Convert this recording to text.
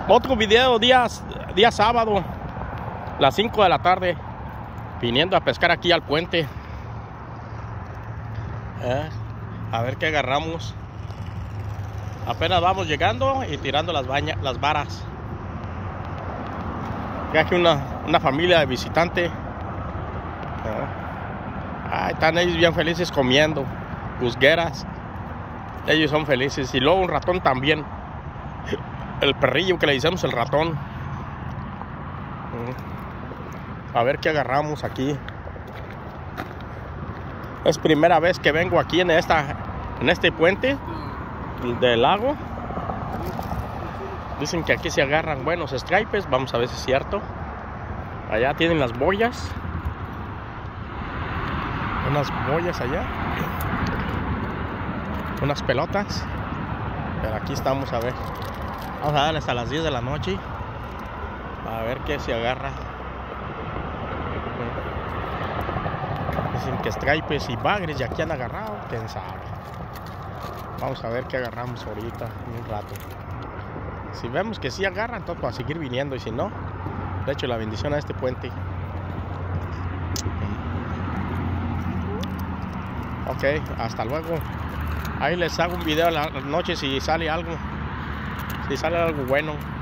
Otro video día sábado, las 5 de la tarde, viniendo a pescar aquí al puente. A ver qué agarramos. Apenas vamos llegando y tirando las varas. Ya aquí una familia de visitantes. Están ellos bien felices comiendo juzgueras. Ellos son felices. Y luego un ratón también. El perrillo que le decimos el ratón. A ver qué agarramos aquí. Es primera vez que vengo aquí en este puente del lago. Dicen que aquí se agarran buenos stripes. Vamos a ver si es cierto. Allá tienen las boyas. Unas boyas allá. Unas pelotas. Pero aquí estamos a ver. Vamos a darle hasta las 10 de la noche. A ver qué se agarra. Dicen que stripes y bagres ya aquí han agarrado. Quién sabe. Vamos a ver qué agarramos ahorita en un rato. Si vemos que sí agarran, entonces para seguir viniendo. Y si no, le echo la bendición a este puente. Ok, hasta luego. Ahí les hago un video a la noche si sale algo. Si sale algo bueno.